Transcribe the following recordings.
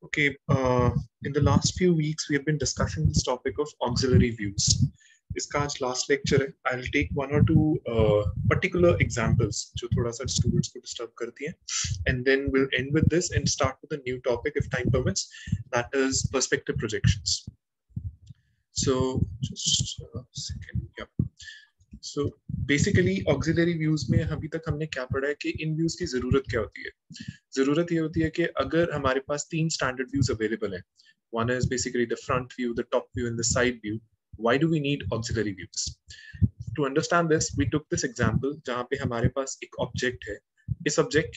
Okay, in the last few weeks, we have been discussing this topic of auxiliary views. इसका आज last lecture है. I'll take one or two particular examples जो थोड़ा सा students को disturb करती हैं, and then we'll end with this and start with a new topic if time permits. That is perspective projections. So just a second. Yeah. So basically auxiliary views में अभी तक हमने क्या पढ़ा है कि इन views की जरूरत क्या होती है. जरूरत ये होती है कि अगर हमारे पास तीन स्टैंडर्ड व्यूज अवेलेबल हैं, one is basically the front view, the top view and the side view. Why do we need auxiliary views? To understand this, we took this example जहाँ पे हमारे पास एक ऑब्जेक्ट है. इस ऑब्जेक्ट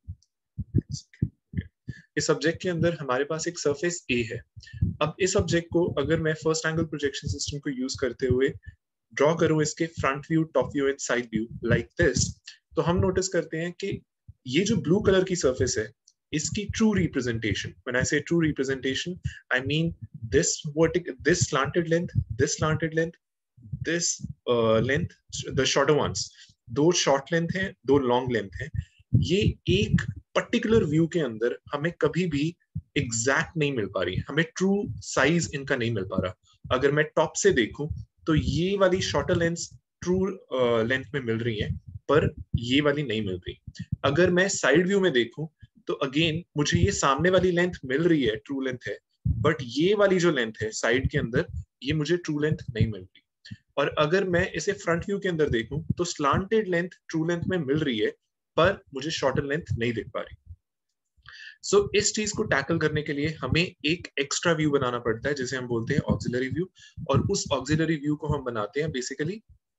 के अंदर हमारे पास एक सरफेस A है. अब इस ऑब्जेक्ट को अगर मैं फर्स्ट एंगल प्रोजेक्शन सिस्टम को यूज करते हुए ड्रॉ करूं इसके front view, top view and side view like this, तो हम नोटिस करते हैं कि ये जो ब्लू कलर की सरफेस है, इसकी true representation, when I say true representation, I mean this vertical, this slanted length, this slanted length, this length, the shorter ones, दो शॉर्ट लेंथ हैं, दो लॉन्ग लेंथ हैं. ये एक पर्टिकुलर व्यू के अंदर हमें कभी भी एग्जैक्ट नहीं मिल पा रही, हमें ट्रू साइज इनका नहीं मिल पा रहा. अगर मैं टॉप से देखूं तो ये वाली शॉर्टर लेंथ ट्रू लेंथ में मिल रही है, पर ये वाली नहीं मिल रही. अगर मैं साइड व्यू में देखूं तो अगेन मुझे ये सामने वाली लेंथ मिल रही है, ट्रू लेंथ है, बट ये वाली जो लेंथ है साइड के अंदर, ये मुझे ट्रू लेंथ नहीं मिल रही. और अगर मैं इसे फ्रंट व्यू के अंदर देखूं तो स्लांटेड लेंथ ट्रू लेंथ में मिल रही है, पर मुझे शॉर्टर लेंथ नहीं दिख पा रही. सो इस चीज को टैकल करने के लिए हमें एक एक्स्ट्रा व्यू बनाना पड़ता है जिसे हम बोलते हैं ऑक्सिलरी व्यू. और उस ऑक्सिलरी व्यू को हम बनाते हैं बेसिकली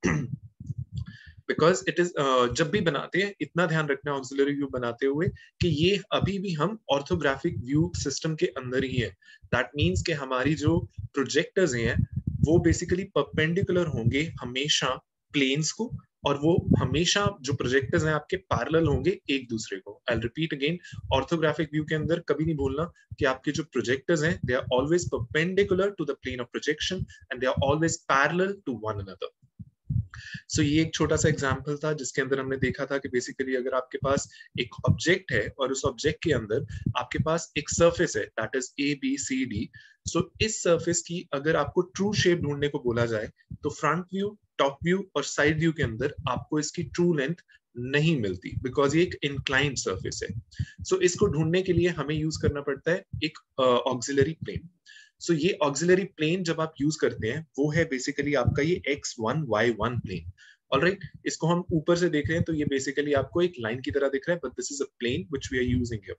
बिकॉज इट इज, जब भी बनाते हैं इतना ध्यान रखना ऑक्सिलरी व्यू बनाते हुए कि ये अभी भी हम ऑर्थोग्राफिक व्यू सिस्टम के अंदर ही है. दैट मीन्स कि हमारी जो प्रोजेक्टर्स हैं वो बेसिकली परपेंडिकुलर होंगे हमेशा प्लेन्स को, और वो हमेशा जो प्रोजेक्टर्स हैं आपके पैरेलल होंगे एक दूसरे को. I will repeat again, orthographic view के अंदर कभी नहीं भूलना कि आपके जो प्रोजेक्टर्स हैं they are always perpendicular to the plane of projection and they are always parallel to one another. So ये एक छोटा सा एग्जांपल था जिसके अंदर हमने देखा था कि बेसिकली अगर आपके पास एक ऑब्जेक्ट है और उस ऑब्जेक्ट के अंदर आपके पास एक सरफेस है, that is A B C D. So इस सरफेस की अगर आपको ट्रू शेप ढूंढने को बोला जाए तो फ्रंट व्यू, टॉप व्यू और साइड व्यू के अंदर आपको इसकी ट्रू लेंथ नहीं मिलती, बिकॉज ये एक इंक्लाइंड सरफेस है. सो इसको ढूंढने के लिए हमें यूज करना पड़ता है एक ऑक्सिलरी प्लेन. सो ये ऑक्सिलरी प्लेन जब आप यूज करते हैं वो है बेसिकली आपका ये x1 y1 प्लेन. ऑलराइट, इसको हम ऊपर से देख रहे हैं तो ये बेसिकली आपको एक लाइन की तरह दिख रहा है, but this is a plane which we are using here.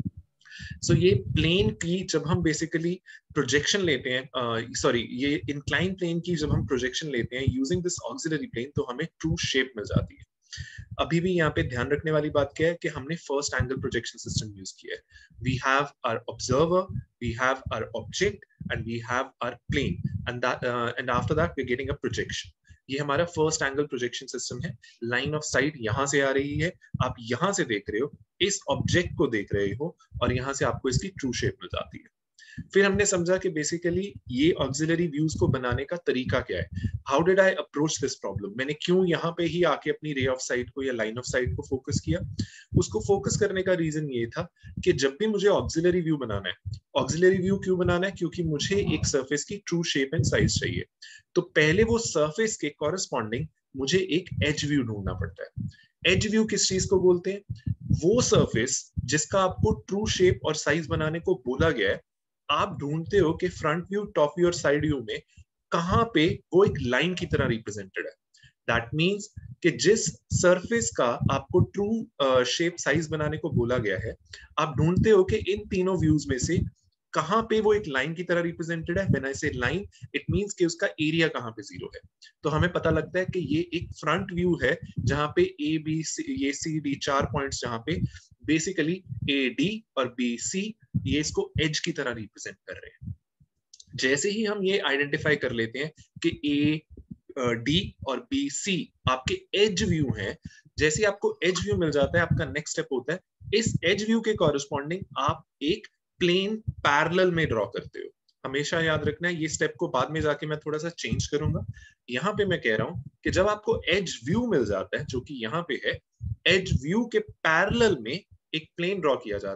So ये प्लेन की जब हम बेसिकली प्रोजेक्शन लेते हैं, सॉरी ये इंक्लाइन प्लेन की जब हम प्रोजेक्शन लेते हैं यूजिंग दिस ऑक्सिलरी प्लेन, तो हमें ट्रू शेप मिल जाती है. अभी भी यहाँ पे ध्यान रखने वाली बात क्या है कि हमने first angle projection system use किया है. We have our observer, we have our object and we have our plane, and after that we are getting a projection. ये हमारा फर्स्ट एंगल प्रोजेक्शन सिस्टम है. लाइन ऑफ साइट यहाँ से आ रही है, आप यहाँ से देख रहे हो, इस ऑब्जेक्ट को देख रहे हो, और यहाँ से आपको इसकी ट्रू शेप मिल जाती है. फिर हमने समझा कि बेसिकली ये ऑक्सिलरी व्यूज को बनाने का तरीका क्या है. How did I approach this problem, मैंने क्यों यहाँ पे ही आके अपनी रे ऑफ साइट को या लाइन ऑफ साइट को फोकस किया. उसको फोकस करने का रीजन ये था कि जब भी मुझे ऑक्सिलरी व्यू बनाना है, ऑक्सिलरी व्यू क्यों बनाना है, क्योंकि मुझे एक सरफेस की ट्रू शेप एंड साइज चाहिए. तो पहले वो सरफेस के कॉरेस्पॉन्डिंग मुझे एक एज व्यू ढूंढना पड़ता है. एज व्यू किस चीज को बोलते हैं, वो सरफेस जिसका आपको ट्रू शेप और साइज बनाने को बोला गया है. आप ढूंढते हो कि फ्रंट व्यू, टॉप व्यू और साइड व्यू में कहां पे वो एक लाइन की तरह रिप्रेजेंटेड है. दैट मींस कि जिस सरफेस का आपको ट्रू शेप साइज बनाने को बोला गया है, आप ढूंढते हो कि इन तीनों व्यूज में से कहां पे वो एक लाइन की तरह रिप्रेजेंटेड है. व्हेन आई से लाइन, इट मींस कि उसका एरिया कहां पे जीरो है. तो हमें पता लगता है कि ये एक फ्रंट व्यू है जहां पे ए बी सी, ये सी डी चार पॉइंट्स, जहां पे बेसिकली ए डी और बी सी ये इसको एज की तरह रिप्रेजेंट कर रहे हैं. जैसे ही हम ये आइडेंटिफाई कर लेते हैं कि ए डी और बी सी आपके एज व्यू हैं, जैसे आपको एज व्यू मिल जाता है, आपका नेक्स्ट स्टेप होता है इस एज व्यू के कॉरेस्पॉन्डिंग आप एक प्लेन पैरेलल में ड्रॉ करते हो. हमेशा याद रखना है, ये स्टेप को बाद में जाके मैं थोड़ा सा चेंज करूंगा. यहाँ पे मैं कह रहा हूं कि जब आपको एज व्यू मिल जाता है जो कि यहाँ पे है, एज व्यू के पैरेलल में एक प्लेन ड्रॉ किया जाता है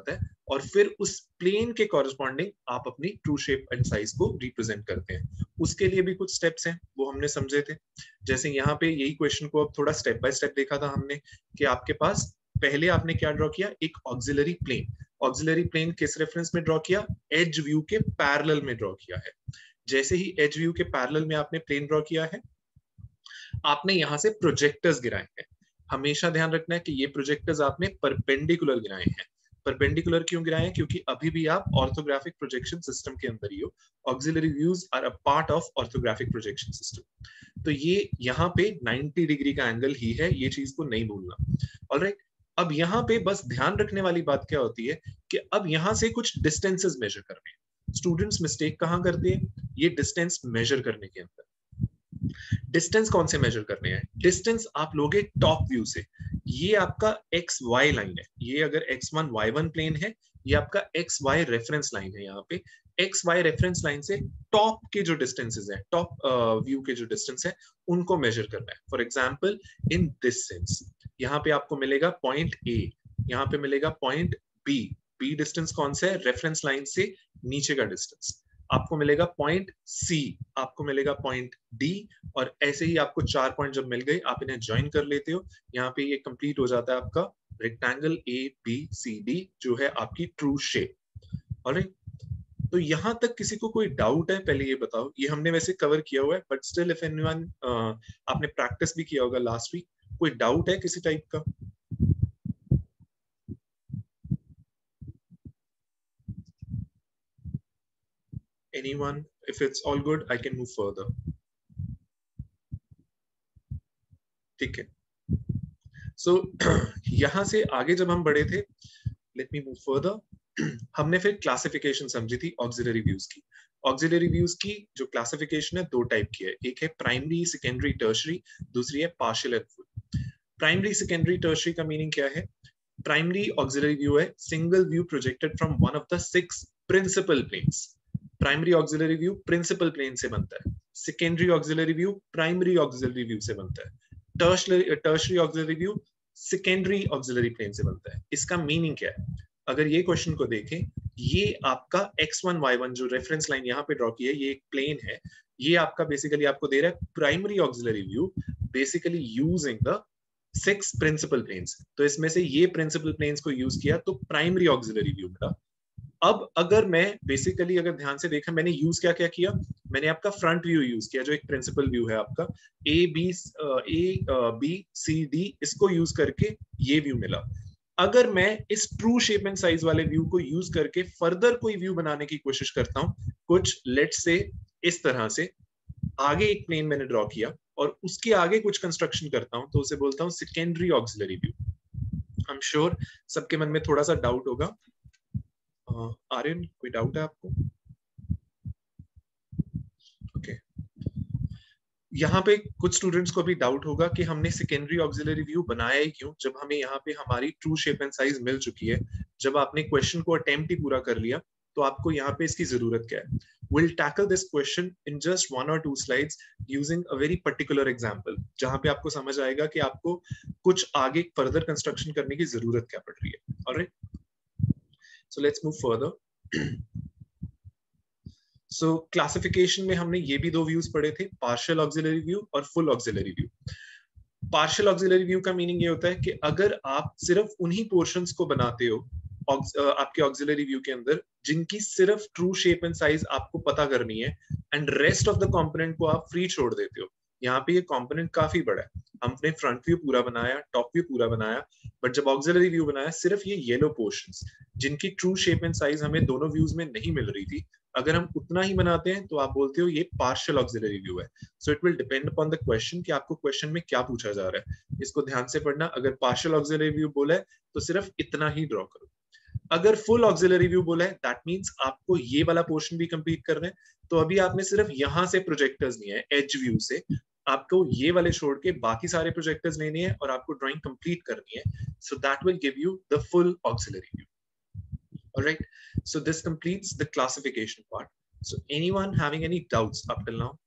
और फिर उस प्लेन के कॉरस्पॉन्डिंग आप अपनी ट्रू शेप एंड साइज को रिप्रेजेंट करते हैं। उसके लिए भी कुछ स्टेप्स हैं, वो हमने समझे थे। जैसे यहाँ पे यही क्वेश्चन को अब थोड़ा स्टेप बाय स्टेप देखा था हमने कि आपके पास पहले आपने क्या ड्रॉ किया, एक ऑक्सिलरी प्लेन। ऑक्सिलरी प्लेन किस रेफरेंस में ड्रॉ किया, एज व्यू के पैरेलल में ड्रॉ किया है। जैसे ही एज व्यू के पैरेलल में आपने प्लेन ड्रॉ किया है, आपने यहां से प्रोजेक्टर्स गिराए हैं। हमेशा ध्यान रखना है कि ये प्रोजेक्टर्स आपने परपेंडिकुलर गिराए हैं। परपेंडिकुलर क्यों गिराए हैं, क्योंकि अभी भी आप ऑर्थोग्राफिक प्रोजेक्शन सिस्टम के अंदर ही हो। Auxiliary views are a part of orthographic projection system. तो ये यहाँ पे 90 डिग्री का एंगल ही है, ये चीज को नहीं भूलना। ऑलराइट, अब यहाँ पे बस ध्यान रखने वाली बात क्या होती है कि अब यहाँ से कुछ डिस्टेंसेस मेजर करने हैं। स्टूडेंट्स मिस्टेक कहाँ करते हैं, ये डिस्टेंस मेजर करने के अंदर। डिस्टेंस कौन से मेजर करने हैं, डिस्टेंस आप लोगे टॉप व्यू से। ये आपका एक्स वाई लाइन है, ये अगर x1 y1 प्लेन है, ये आपका एक्स वाई रेफरेंस लाइन है। यहाँ पे एक्स वाई रेफरेंस लाइन से टॉप के जो डिस्टेंसेस है, टॉप व्यू के जो डिस्टेंस है, उनको मेजर करना है। For example in this sense, यहाँ पे आपको मिलेगा पॉइंट ए, यहाँ पे मिलेगा पॉइंट बी। बी डिस्टेंस कौन सा है, रेफरेंस लाइन से नीचे का डिस्टेंस। आपको मिलेगा पॉइंट सी, आपको मिलेगा पॉइंट डी, और ऐसे ही आपको 4 पॉइंट जब मिल गए, आप इन्हें ज्वाइन कर लेते हो। यहाँ पे ये कंप्लीट हो जाता है आपका rectangle A B C D, जो है आपकी ट्रू शेप। ऑलराइट, तो यहां तक किसी को कोई डाउट है, पहले ये बताओ। ये हमने वैसे कवर किया हुआ है, बट स्टिल इफ एनीवन, आपने प्रैक्टिस भी किया होगा लास्ट वीक, कोई डाउट है किसी टाइप का? Anyone? If it's all good, I can move further. ठीक है, सो यहां से आगे जब हम बढ़े थे, लेट मी मूव फर्दर। हमने फिर क्लासिफिकेशन समझी थी ऑक्सिलरी व्यूज की। ऑक्सिलरी व्यूज की जो क्लासिफिकेशन है, दो टाइप की है, एक है प्राइमरी, सेकेंडरी, टर्शरी, दूसरी है partial and full. Primary, secondary, tertiary का मीनिंग क्या है? प्राइमरी ऑक्सिलरी व्यू है single view projected from one of the 6 principal planes. Primary auxiliary view principal plane से बनता है। Secondary auxiliary view primary auxiliary view से बनता है। Tertiary auxiliary view secondary auxiliary plane से बनता है। इसका मीनिंग क्या है? अगर ये क्वेश्चन को देखें, ये आपका x1 y1 जो रेफरेंस लाइन यहाँ पे ड्रॉ की है, ये एक प्लेन है। ये आपका बेसिकली आपको दे रहा है primary auxiliary view, basically using the 6 principal planes. तो इसमें से ये प्रिंसिपल प्लेन्स को यूज किया तो प्राइमरी ऑक्सिलरी व्यू मिला। अब अगर मैं बेसिकली अगर ध्यान से देखा, मैंने यूज क्या क्या किया, मैंने आपका फ्रंट व्यू यूज किया जो एक प्रिंसिपल व्यू है आपका, ए बी सी डी, इसको यूज करके ये व्यू मिला। अगर मैं इस ट्रू शेप एंड साइज वाले व्यू को यूज करके फर्दर कोई व्यू बनाने की कोशिश करता हूं, कुछ लेट्स से इस तरह से, आगे एक प्लेन मैंने ड्रॉ किया और उसके आगे कुछ कंस्ट्रक्शन करता हूं, तो उसे बोलता हूं secondary auxiliary view. I am sure सबके मन में थोड़ा सा डाउट होगा। आर्यन, कोई डाउट है आपको? ओके, यहाँ पे कुछ स्टूडेंट्स को भी डाउट होगा कि हमने सेकेंडरी ऑक्सिलरी व्यू बनाया ही क्यों, जब हमें यहाँ पे हमारी ट्रू शेप एंड साइज मिल चुकी है। जब आपने क्वेश्चन को अटेम्प्ट ही पूरा कर लिया, तो आपको यहाँ पे इसकी जरूरत क्या है? We'll tackle this question in just 1 or 2 slides using a very particular example, जहाँ पे आपको समझ आएगा कि आपको कुछ आगे फर्दर कंस्ट्रक्शन करने की जरूरत क्या पड़ रही है। Alright, so let's move further. So classification में हमने ये भी दो व्यूज पढ़े थे, पार्शियल ऑक्सिलरी व्यू और full auxiliary view. Partial auxiliary view का मीनिंग ये होता है कि अगर आप सिर्फ उन्हीं पोर्शंस को बनाते हो आपके ऑक्सिलरी व्यू के अंदर जिनकी सिर्फ ट्रू शेप एंड साइज आपको पता करनी है, and rest of the component को आप फ्री छोड़ देते हो। यहाँ पे ये कंपोनेंट काफी बड़ा है, हमने फ्रंट व्यू पूरा बनाया, टॉप व्यू पूरा बनाया, बट जब ऑक्सिलरी व्यू बनाया सिर्फ ये येलो पोर्शंस जिनकी ट्रू शेप एंड साइज हमें दोनों व्यूज में नहीं मिल रही थी, अगर हम उतना ही बनाते हैं तो आप बोलते हो ये पार्शियल ऑक्सिलरी व्यू है। So it will depend upon the question कि आपको क्वेश्चन में क्या पूछा जा रहा है, इसको ध्यान से पढ़ना। अगर पार्शियल ऑक्सिलरी व्यू बोला है तो सिर्फ इतना ही ड्रॉ करो। अगर फुल ऑक्सिलरी व्यू बोला है, दैट मींस आपको ये वाला पोर्शन भी कंप्लीट करना है। तो अभी आपने सिर्फ यहां से प्रोजेक्टर्स लिए हैं, एज व्यू से, आपको ये वाले छोड़ के बाकी सारे प्रोजेक्टर्स लेने हैं और आपको ड्राइंग कंप्लीट करनी है। So that will give you the full auxiliary view. Alright, so this completes the classification part. So anyone having any doubts up till now?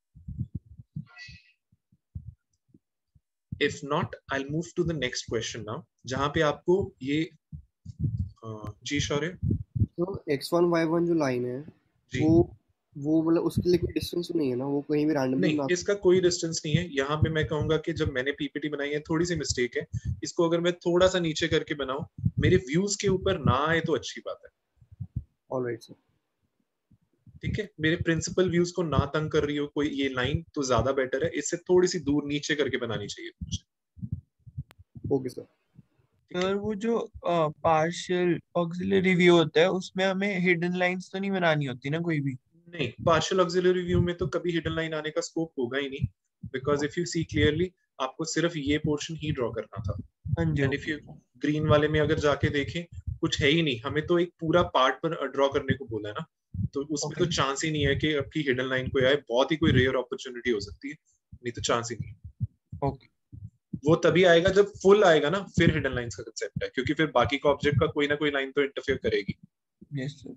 If not, I'll move to the next question now. जहां पे आपको ये जी शौर्य, तो x1 y1 जो line है जी वो वो मतलब उसके लिए कोई डिस्टेंस नहीं है ना, वो कहीं भी रैंडमली नहीं, बना इसका कोई डिस्टेंस नहीं है। यहाँ पे मैं कहूंगा कि जब मैंने पीपीटी बनाई है थोड़ी सी मिस्टेक है। इसको अगर मैं थोड़ा सा नीचे करके बनाऊं, मेरे व्यूज के ऊपर ना आए तो अच्छी बात है। Alright sir. ठीक है, मेरे प्रिंसिपल व्यूज को ना तंग कर रही हो कोई ये लाइन तो ज्यादा बेटर है, इससे थोड़ी सी दूर नीचे करके बनानी चाहिए मुझे। Okay sir. ठीक है। और वो जो पार्शियल ऑक्सिलरी व्यू होता है उसमें हमें हिडन लाइंस तो नहीं बनानी होती ना कोई भी? नहीं, पार्शियल ऑक्सिलरी व्यू में तो कभी हिडन लाइन आने का स्कोप होगा ही नहीं, because if you see clearly आपको सिर्फ ये पोर्शन ही ड्रॉ करना था। हाँ जी, and if okay. You green वाले में अगर जाके देखें, कुछ है ही नहीं, हमें तो एक पूरा पार्ट पर ड्रॉ करने को बोला है ना, तो उसमें तो ओके चांस ही नहीं है कि आपकी हिडन लाइन कोई आए। बहुत ही कोई रेयर अपॉर्चुनिटी हो सकती है, नहीं तो चांस ही नहीं। ओके। वो तभी आएगा जब फुल आएगा ना, फिर हिडन लाइंस का कंसेप्ट है, क्योंकि फिर बाकी का ऑब्जेक्ट का कोई ना कोई लाइन तो इंटरफेयर करेगी। Yes sir.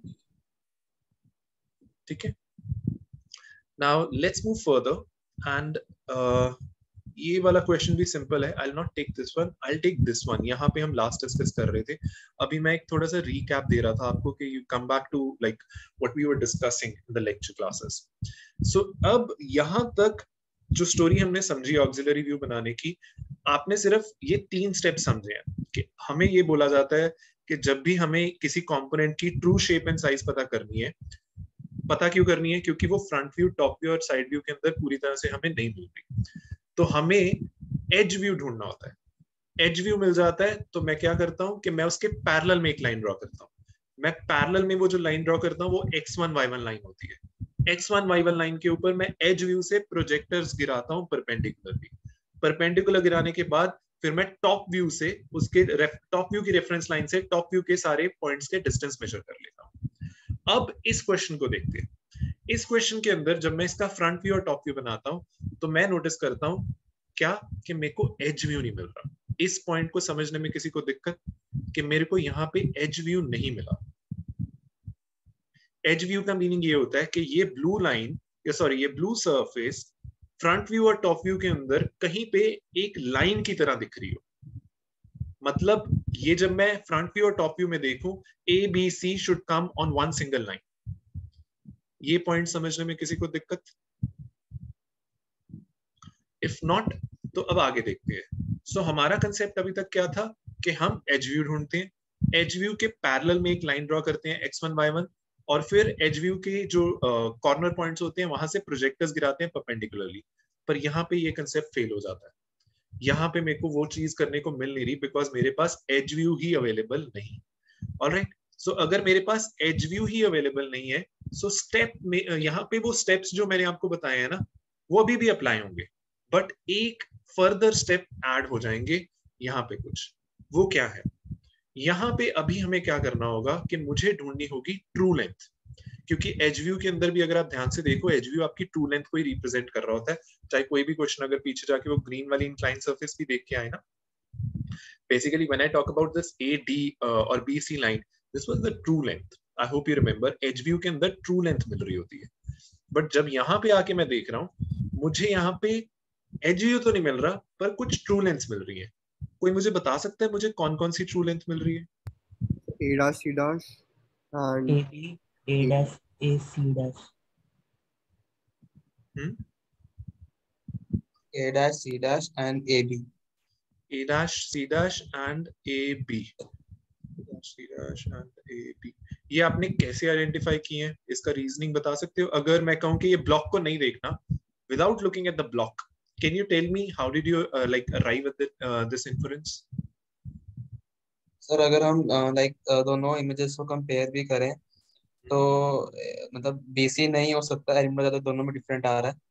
ठीक है, now let's move further and ये वाला क्वेश्चन भी सिंपल है। I not take this one, I take this one. यहाँ पे हम लास्ट डिस्कस कर रहे थे, अभी मैं एक थोड़ा सा रीकैप दे रहा था आपको कि you come back to like what we were discussing in the lecture classes. So अब यहाँ तक जो स्टोरी हमने समझी ऑक्सिलरी व्यू बनाने की, आपने सिर्फ ये 3 स्टेप समझे हैं कि हमें ये बोला जाता है कि जब भी हमें किसी कंपोनेंट की ट्रू शेप एंड साइज पता करनी है, पता क्यों करनी है, क्योंकि वो फ्रंट व्यू, टॉप व्यू और साइड व्यू के अंदर पूरी तरह से हमें नहीं मिल रही, तो हमें एज व्यू ढूंढना होता है। एज व्यू मिल जाता है तो मैं क्या करता हूं कि मैं उसके पैरेलल में एक लाइन ड्रॉ करता हूं। मैं पैरेलल में वो जो लाइन ड्रॉ करता हूं वो x1 y1 लाइन होती है। x1 y1 लाइन के ऊपर मैं एज व्यू से प्रोजेक्टर्स गिराता हूं परपेंडिकुलरली। परपेंडिकुलर गिराने के बाद फिर मैं टॉप व्यू से उसके टॉप व्यू की रेफरेंस लाइन से टॉप व्यू के सारे पॉइंट्स के डिस्टेंस मेजर कर लेता हूं। अब इस क्वेश्चन को देखते हैं। इस क्वेश्चन के अंदर जब मैं इसका फ्रंट व्यू और टॉप व्यू बनाता हूं तो मैं नोटिस करता हूं क्या कि मेरे को एज व्यू नहीं मिल रहा। इस पॉइंट को समझने में किसी को दिक्कत कि मेरे को यहाँ पे एज व्यू नहीं मिला। एज व्यू का मीनिंग ये होता है कि ये ब्लू लाइन या सॉरी ये ब्लू सरफेस फ्रंट व्यू और टॉप व्यू के अंदर कहीं पे एक लाइन की तरह दिख रही हो। मतलब ये जब मैं फ्रंट व्यू और टॉप व्यू में देखूं, A B C should come on one single line. ये पॉइंट समझने में किसी को दिक्कत? इफ नॉट तो अब आगे देखते हैं। सो हमारा कंसेप्ट अभी तक क्या था कि हम एज व्यू ढूंढते हैं, एज व्यू के पैरेलल में एक लाइन ड्रॉ करते हैं x1 y1, और फिर एज व्यू के जो कॉर्नर पॉइंट्स होते हैं वहां से प्रोजेक्टर्स गिराते हैं परपेंडिकुलरली। पर यहाँ पे ये कंसेप्ट फेल हो जाता है। यहाँ पे मेरे को वो चीज करने को मिल नहीं रही बिकॉज मेरे पास एज व्यू ही अवेलेबल नहीं। ऑलराइट, सो अगर मेरे पास एज व्यू ही अवेलेबल नहीं है, सो स्टेप में यहाँ पे वो स्टेप्स जो मैंने आपको बताए हैं ना, वो अभी भी अप्लाई होंगे, बट एक फर्दर स्टेप ऐड हो जाएंगे यहाँ पे कुछ। वो क्या है? यहाँ पे अभी हमें क्या करना होगा कि मुझे ढूंढनी होगी ट्रू लेंथ। क्योंकि एज व्यू के अंदर भी अगर आप ध्यान से देखो, एज व्यू आपकी ट्रू लेंथ को ही रिप्रेजेंट कर रहा होता है। चाहे कोई भी क्वेश्चन अगर पीछे जाके वो ग्रीन वाली इंक्लाइन सरफेस भी देख के आए ना, basically when I talk about this AD or BC line, this was the true length. I hope you remember, edge view के अंदर true length मिल रही होती है। बट जब यहाँ पे आके मैं देख रहा हूँ, मुझे यहाँ पे एज व्यू तो नहीं मिल रहा पर कुछ ट्रू लेंथ मिल रही है। कोई मुझे बता सकता है मुझे कौन कौन सी ट्रू लेंथ मिल रही है? A dash C dash and AB, A A B. dash, A C dash. Hmm, A dash, C dash, and AB. A dash, C dash and AB. C dash and AB. ये आपने कैसे identify किए हैं? इसका reasoning बता सकते हो? अगर मैं कहूँ कि ये ब्लॉक को नहीं देखना, without looking at the block, can you tell me how did you like arrive at this inference? Sir अगर हम दोनों इमेजेस को कंपेयर भी करें तो मतलब BC नहीं हो सकता, एलिमेंट ज्यादा दोनों में डिफरेंट आ रहा है।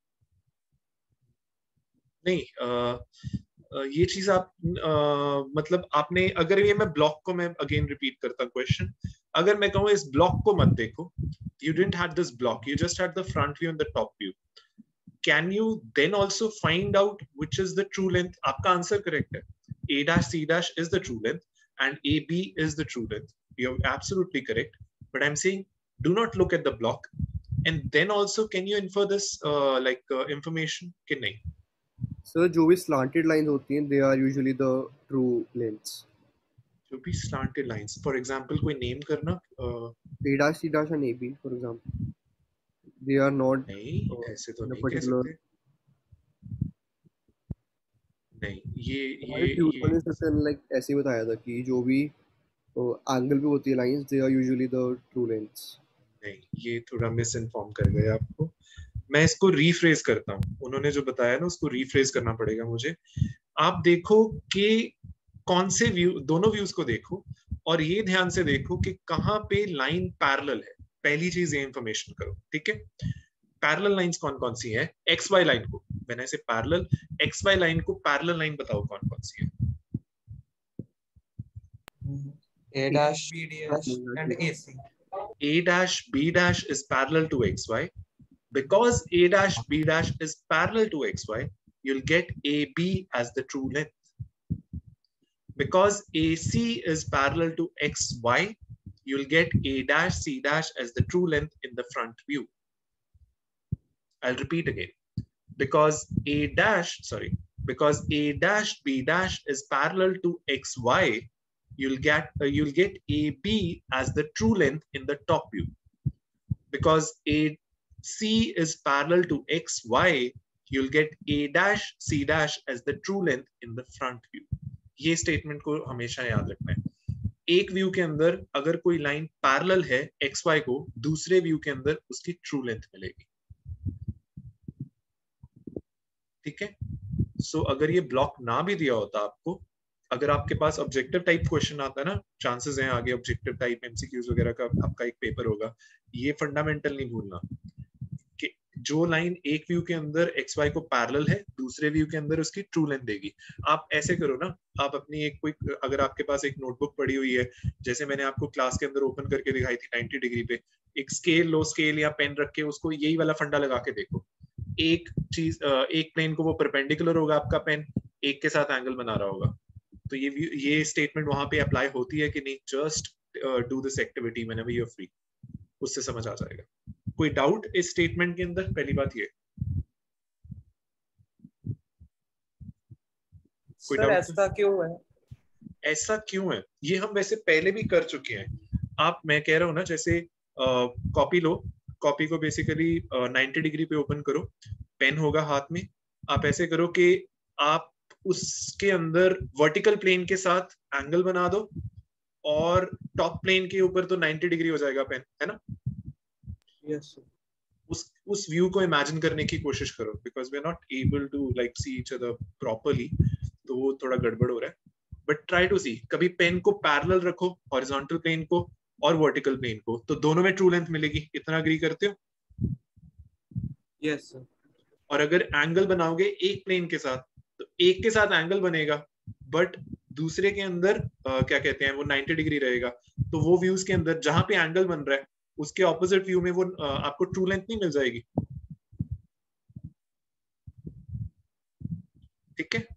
नहीं, ये चीज आप मतलब आपने, अगर ये मैं ब्लॉक को, मैं अगेन रिपीट करता क्वेश्चन, अगर मैं कहूँ इस ब्लॉक को मत देखो, you didn't had this block, you just had the front view and the top view, can you then also find out which is the true length? आपका आंसर करेक्ट है, A dash C dash is the true length and AB is the true length. You're absolutely correct. But I'm saying do not look at the block. And then also can you infer this information कि नहीं? Sir जो भी slanted lines होती हैं they are usually the true lengths. जो भी slanted lines, for example कोई name करना, A dash, C dash and AB, for example, they are not नहीं ऐसे तो in a नहीं कह particular. सकते, नहीं हमारे ये ट्यूटोरियल में सर लाइक ऐसे ही बताया था कि जो भी एंगल पे होती है lines, they are usually the true lengths. नहीं, ये थोड़ा मिस इन्फॉर्म कर गए आपको। मैं इसको रीफ्रेज करता हूँ, उन्होंने जो बताया ना उसको रीफ्रेज करना पड़ेगा मुझे। आप देखो कि कौन से व्यू, दोनों व्यूज को देखो और ये ध्यान से देखो कि कहाँ पे लाइन पैरेलल है। पहली चीज ये इंफॉर्मेशन करो, ठीक है। पैरेलल लाइंस कौन कौन सी है? एक्स वाई लाइन को, मैंने से पैरेलल एक्स वाई लाइन को पैरेलल लाइन बताओ कौन कौन सी है। A dash, B dash, and AC. A dash B dash is parallel to XY. Because A dash B dash is parallel to XY, you'll get AB as the true length. Because AC is parallel to XY, you'll get A dash C dash as the true length in the front view. I'll repeat again. Because A dash B dash is parallel to XY, you'll get AB as the true length in the top view. Because AC is parallel to XY, you'll get A dash C dash as the true length in the front view. ये statement को हमेशा याद रखना है। एक view के अंदर अगर कोई लाइन पैरेलल है XY को, दूसरे व्यू के अंदर उसकी ट्रू लेंथ मिलेगी, ठीक है। सो अगर ये ब्लॉक ना भी दिया होता आपको, अगर आपके पास ऑब्जेक्टिव टाइप क्वेश्चन आता है ना, चांसेस हैं आगे ऑब्जेक्टिव टाइप एमसीक्यूज वगैरह का आपका एक पेपर होगा, ये फंडामेंटल नहीं भूलना कि जो लाइन एक व्यू के अंदर एक्स वाई को पैरेलल है, दूसरे व्यू के अंदर उसकी ट्रू लेंथ देगी। आप ऐसे करो ना, आप अपनी एक कोई, अगर आपके पास एक नोटबुक पड़ी हुई है, जैसे मैंने आपको क्लास के अंदर ओपन करके दिखाई थी 90 डिग्री पे, एक स्केल लो, स्केल या पेन रख के उसको यही वाला फंडा लगा के देखो। एक चीज, एक प्लेन को वो परपेंडिकुलर होगा आपका पेन, एक के साथ एंगल बना रहा होगा, तो ये स्टेटमेंट वहां पे अप्लाई होती है कि नहीं? Just do this activity whenever you are free, उससे समझ आ जाएगा। कोई डाउट इस स्टेटमेंट के अंदर? पहली बात ये, कोई डाउट? ऐसा क्यों है? ऐसा क्यों है ये हम वैसे पहले भी कर चुके हैं। आप, मैं कह रहा हूं ना, जैसे कॉपी लो, कॉपी को बेसिकली 90 डिग्री पे ओपन करो, पेन होगा हाथ में, आप ऐसे करो कि आप उसके अंदर वर्टिकल प्लेन के साथ एंगल बना दो और टॉप प्लेन के ऊपर तो 90 डिग्री हो जाएगा पेन, है ना? Yes sir. उस व्यू को इमेजिन करने की कोशिश करो, because we are not able to like see each other properly, तो वो थोड़ा गड़बड़ हो रहा है। बट ट्राई टू सी, कभी पेन को पैरेलल रखो हॉरिजॉन्टल प्लेन को और वर्टिकल प्लेन को, तो दोनों में ट्रू लेंथ मिलेगी। इतना अग्री करते हो? Yes sir. और अगर एंगल बनाओगे एक प्लेन के साथ, तो एक के साथ एंगल बनेगा, बट दूसरे के अंदर क्या कहते हैं, वो 90 डिग्री रहेगा। तो वो व्यूज के अंदर जहां पे एंगल बन रहा है, उसके ऑपोजिट व्यू में वो आपको ट्रू लेंथ नहीं मिल जाएगी, ठीक है?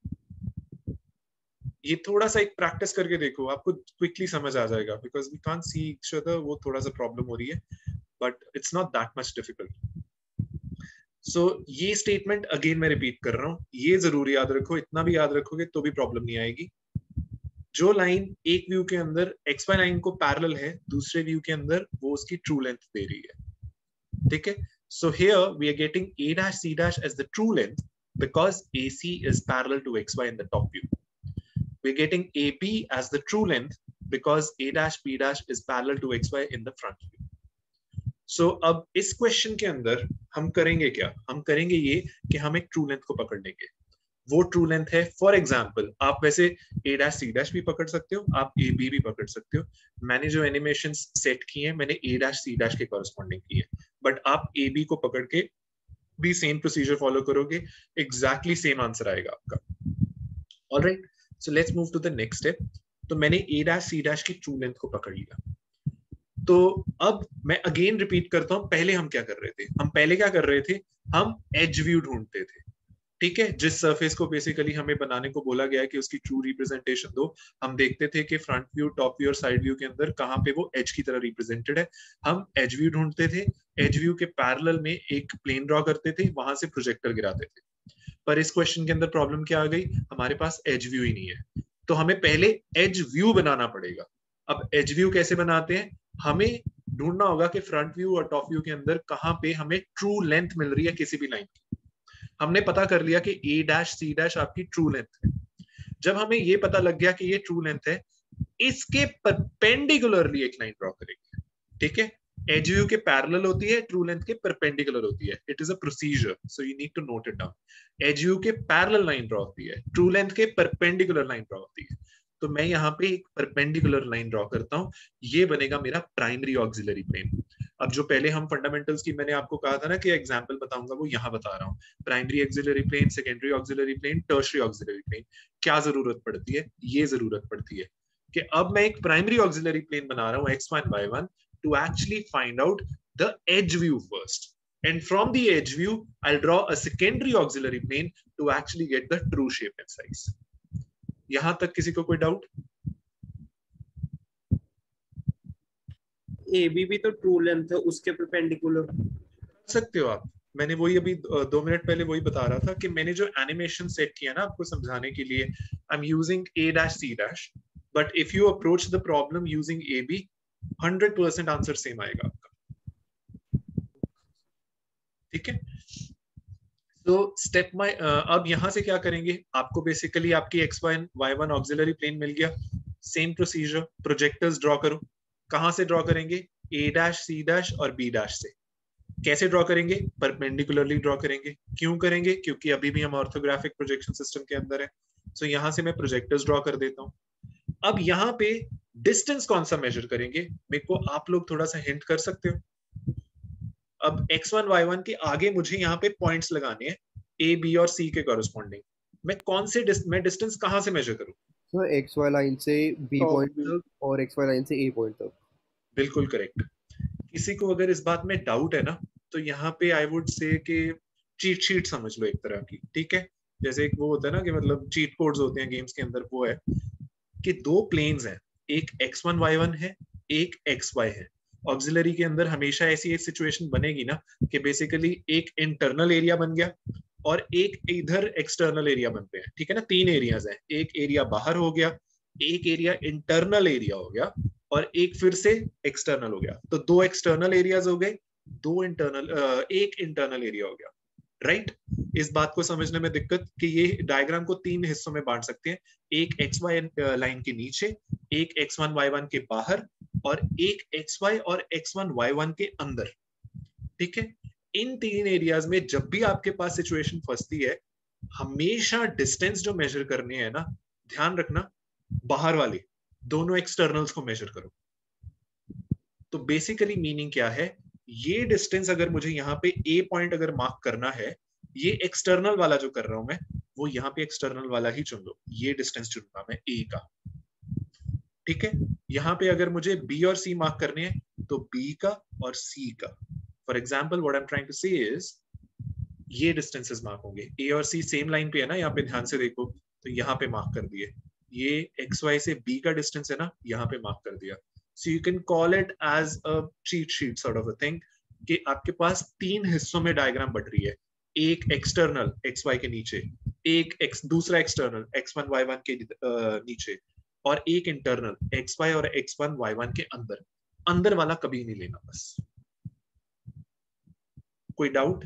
ये थोड़ा सा एक प्रैक्टिस करके देखो, आपको क्विकली समझ आ जाएगा, because we can't see each other, वो थोड़ा सा प्रॉब्लम हो रही है, but it's not that much difficult. So ये स्टेटमेंट अगेन मैं रिपीट कर रहा हूँ, ये जरूर याद रखो, इतना भी याद रखोगे तो भी प्रॉब्लम नहीं आएगी। जो लाइन एक व्यू के अंदर एक्स वाई लाइन को पैरेलल है, दूसरे व्यू के अंदर वो उसकी ट्रू लेंथ दे रही है, ठीक है? So here we are getting A dash C dash as the true length because AC is parallel to XY in the top view. We're getting AB as the true length because A dash B dash is parallel to XY in the front view. So अब इस question के अंदर हम करेंगे क्या? हम करेंगे ये कि हम एक ट्रू लेंथ को पकड़ लेंगे। वो ट्रू लेंथ है, फॉर एग्जाम्पल आप वैसे A dash C dash भी पकड़ सकते हो, आप AB भी पकड़ सकते हो। मैंने जो एनिमेशन सेट किए हैं, मैंने A dash C dash के कॉरेस्पॉन्डिंग की है, बट आप AB को पकड़ के भी सेम प्रोसीजर फॉलो करोगे, एग्जैक्टली सेम आंसर आएगा आपका। Alright, so let's move to the next step. तो मैंने A dash C dash की ट्रू लेंथ को पकड़ लिया, तो अब मैं अगेन रिपीट करता हूं, पहले हम क्या कर रहे थे? हम पहले क्या कर रहे थे? हम एज व्यू ढूंढते थे, ठीक है? जिस सरफेस को बेसिकली हमें बनाने को बोला गया है कि उसकी ट्रू रिप्रेजेंटेशन दो, हम देखते थे कि फ्रंट व्यू, टॉप व्यू और साइड व्यू के अंदर कहाँ पे वो एज की तरह रिप्रेजेंटेड है। हम एज व्यू ढूंढते थे, एज व्यू के पैरेलल में एक प्लेन ड्रॉ करते थे, वहां से प्रोजेक्टर गिराते थे। पर इस क्वेश्चन के अंदर प्रॉब्लम क्या आ गई? हमारे पास एज व्यू ही नहीं है। तो हमें पहले एज व्यू बनाना पड़ेगा। अब एज व्यू कैसे बनाते हैं, हमें ढूंढना होगा कि फ्रंट व्यू और टॉप व्यू के अंदर कहां पे हमें ट्रू लेंथ मिल रही है किसी भी लाइन की। हमने पता कर लिया कि ए डैश सी डैश आपकी ट्रू लेंथ है। जब हमें ये पता लग गया कि ये ट्रू लेंथ है, इसके परपेंडिकुलरली एक लाइन ड्रॉ करेंगे। ठीक है, एज व्यू के पैरेलल होती है, ट्रू लेंथ के परपेंडिकुलर होती है। It is a procedure, so you need to note it down. Edge view के पैरेलल लाइन ड्रॉ होती है, ट्रू लेंथ के परपेंडिकुलर लाइन ड्रॉ होती है। तो मैं यहाँ पे एक परपेंडिकुलर लाइन ड्रॉ करता हूँ, ये बनेगा मेरा प्राइमरी ऑक्सिलरी प्लेन। अब जो पहले हम फंडामेंटल्स की मैंने आपको कहा था ना कि एग्जांपल बताऊंगा, वो यहाँ बता रहा हूँ। Primary auxiliary plane, secondary auxiliary plane, tertiary auxiliary plane. क्या जरूरत पड़ती है, ये जरूरत पड़ती है कि अब मैं एक प्राइमरी ऑक्सिलरी प्लेन बना रहा हूँ x1 y1 to actually find out the edge view first, and from the edge view I'll draw a secondary auxiliary plane to actually get the true shape and size. यहां तक किसी को कोई doubt? AB भी तो true length है, उसके perpendicular कर सकते हो आप। मैंने वही अभी 2 मिनट पहले वही बता रहा था कि मैंने जो एनिमेशन सेट किया ना आपको समझाने के लिए, I am using A dash C dash, but if you approach the problem using AB, 100% answer same आएगा आपका। ठीक है, तो स्टेप माय अब यहां से क्या करेंगे, आपको बेसिकली आपकी x1 y1 ऑक्सिलरी प्लेन मिल गया। सेम प्रोसीजर, प्रोजेक्टर्स ड्रॉ करो। कहां से ड्रॉ करेंगे, A डैश C डैश और B डैश से। कैसे ड्रॉ करेंगे, परपेंडिकुलरली ड्रॉ करेंगे। क्यों करेंगे, क्योंकि अभी भी हम ऑर्थोग्राफिक प्रोजेक्शन सिस्टम के अंदर है। सो यहां से मैं प्रोजेक्टर्स ड्रॉ कर देता हूं। अब यहाँ पे डिस्टेंस कौन सा मेजर करेंगे, मेरे को आप लोग थोड़ा सा हिंट कर सकते हो। अब x1 y1 के आगे मुझे यहाँ पे पॉइंट्स लगाने हैं A B और C के कॉरेस्पॉन्डिंग। मैं कौन से मैं डिस्टेंस कहाँ से मेजर करूँ? सर XY लाइन से B Top पॉइंट view. तक और XY लाइन से A पॉइंट तक। बिल्कुल करेक्ट। किसी को अगर इस बात में डाउट है ना, तो यहाँ पे आई वुड से कि चीट शीट समझ लो एक तरह की। ठीक है, जैसे एक वो होता है ना कि मतलब चीट कोड्स होते हैं गेम्स के अंदर, वो है कि 2 प्लेन्स हैं, एक x1 y1 है, एक xy है। ऑक्सिलरी के अंदर हमेशा ऐसी एक सिचुएशन बनेगी ना कि बेसिकली एक इंटरनल एरिया बन गया और एक इधर एक्सटर्नल एरिया बनते हैं। ठीक है ना, 3 एरियाज हैं। एक एरिया बाहर हो गया, एक एरिया इंटरनल एरिया हो गया और एक फिर से एक्सटर्नल हो गया। तो 2 एक्सटर्नल एरियाज हो गए, 2 इंटरनल, एक इंटरनल एरिया हो गया। राइट, इस बात को समझने में दिक्कत कि ये डायग्राम को 3 हिस्सों में बांट सकते हैं, एक xy लाइन के नीचे, एक x1 y1 के बाहर और एक xy और x1 y1 के अंदर। ठीक है, इन 3 एरियाज में जब भी आपके पास सिचुएशन फंसती है, हमेशा डिस्टेंस जो मेजर करने हैं ना, ध्यान रखना बाहर वाले दोनों एक्सटर्नल्स को मेजर करो। तो बेसिकली मीनिंग क्या है, ये डिस्टेंस अगर मुझे यहाँ पे A पॉइंट अगर मार्क करना है, ये एक्सटर्नल वाला जो कर रहा हूं मैं, वो यहाँ पे एक्सटर्नल वाला ही चुन लो। ये डिस्टेंस चुनूंगा मैं A का। ठीक है, यहाँ पे अगर मुझे B और C मार्क करने हैं तो B का और C का। For example what I am trying to say is, ये डिस्टेंसेस मार्क होंगे। A और C सेम लाइन पे है ना, यहाँ पे ध्यान से देखो, तो यहाँ पे मार्क कर दिए। ये XY से B का डिस्टेंस है ना, यहाँ पे मार्क कर दिया। So you can call it as a cheat sheet sort of a thing कि आपके पास 3 हिस्सों में डायग्राम बट रही है। एक एक्सटर्नल XY के नीचे, एक दूसरा एक्सटर्नल X1 Y1 के नीचे और एक इंटरनल XY और X1 Y1 के अंदर। अंदर वाला कभी नहीं लेना बस। कोई डाउट?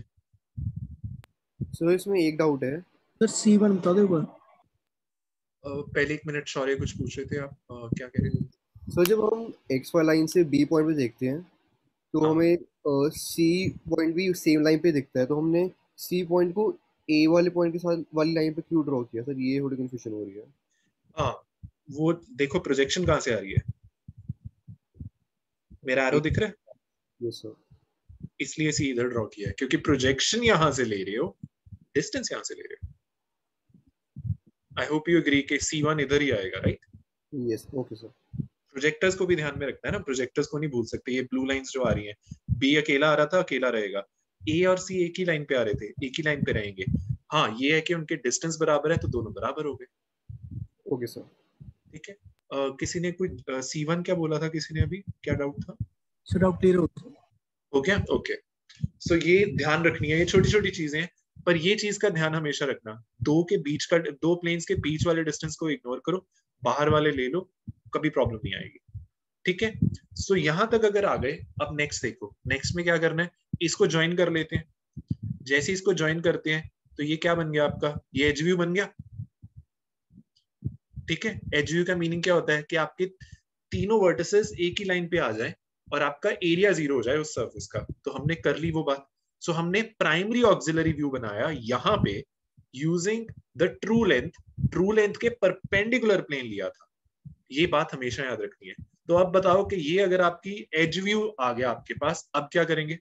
सर इसमें एक डाउट है। सर C1 बता दो एक बार। पहले 1 मिनट, सॉरी कुछ पूछ रहे थे आप, क्या कह रहे थे? सर जब हम XY लाइन से B पॉइंट पे देखते हैं तो हाँ। हमें C पॉइंट भी सेम लाइन पे दिखता है, तो हमने C पॉइंट को A वाले पॉइंट के साथ वाली लाइन पे क्यों ड्रॉ किया? सर ये थोड़ी कंफ्यूजन हो रही है। हाँ, वो देखो प्रोजेक्शन कहाँ से आ रही है, मेरा एरो दिख रहा है? Yes sir. इसलिए सी इधर ड्रॉ किया है क्योंकि प्रोजेक्शन यहां से ले रहे हो, डिस्टेंस यहां से ले रहे हो। आई होप यू एग्री कि C1 इधर ही आएगा, right? Yes, okay sir. Projectors को भी ध्यान में रखना है ना, प्रोजेक्टर्स को नहीं भूल सकते। ये ब्लू लाइंस जो आ रही हैं, B अकेला आ रहा था, अकेला रहेगा। A और C एक ही लाइन पे आ रहे थे, एक ही लाइन पे रहेंगे। हाँ, ये है कि उनके डिस्टेंस बराबर है तो दोनों बराबर हो गए। Okay sir. ठीक है, किसी ने कोई C1 क्या बोला था, किसी ने अभी क्या डाउट था? सर डाउट क्लियर हो गया? ओके। सो ये ध्यान रखनी है, ये छोटी छोटी चीजें हैं, पर ये चीज का ध्यान हमेशा रखना, दो प्लेन्स के बीच वाले डिस्टेंस को इग्नोर करो, बाहर वाले ले लो, कभी प्रॉब्लम नहीं आएगी। ठीक है, सो यहां तक अगर आ गए, अब नेक्स्ट देखो, नेक्स्ट में क्या करना है, इसको ज्वाइन कर लेते हैं। जैसे इसको ज्वाइन करते हैं तो ये क्या बन गया आपका, ये एज व्यू बन गया। ठीक है, एज व्यू का मीनिंग क्या होता है कि आपके तीनों वर्टिसेस एक ही लाइन पे आ जाए और आपका एरिया 0 हो जाए उस सरफेस का। तो हमने कर ली वो बात। सो हमने प्राइमरी ऑक्सिलरी व्यू बनाया यहाँ पे यूजिंग द ट्रू लेंथ के परपेंडिकुलर प्लेन लिया था। ये बात हमेशा याद रखनी है। तो अब बताओ कि ये अगर आपकी एज व्यू आ गया आपके पास, अब क्या करेंगे?